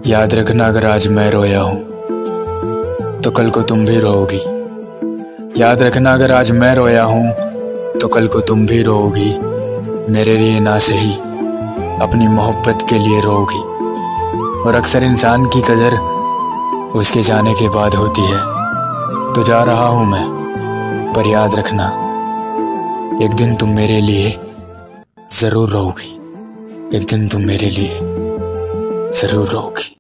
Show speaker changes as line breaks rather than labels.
याद रखना अगर आज मैं रोया हूँ तो कल को तुम भी रोओगी। याद रखना अगर आज मैं रोया हूँ तो कल को तुम भी रोओगी। मेरे लिए ना सही अपनी मोहब्बत के लिए रोओगी। और अक्सर इंसान की कदर उसके जाने के बाद होती है। तो जा रहा हूँ मैं, पर याद रखना एक दिन तुम मेरे लिए ज़रूर रोओगी। एक दिन तुम मेरे लिए ज़रूर रोओगी।